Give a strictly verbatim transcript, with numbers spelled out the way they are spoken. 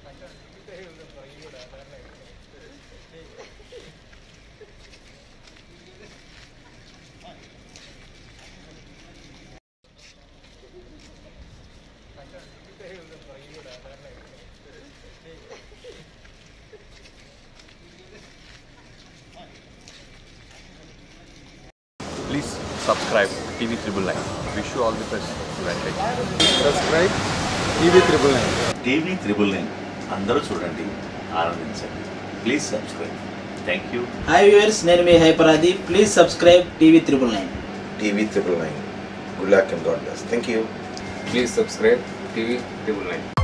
Please subscribe T V Triple Nine. Wish you all the best. Subscribe T V Triple Nine. T V Triple Nine. అందరూ చూడండి, ఆనందించండి. Please subscribe. Thank you. Hi viewers, నేను మీ హైపరాది. Please subscribe TV triple nine. TV triple nine. Good luck and God bless. Thank you. Please subscribe T V Triple Nine.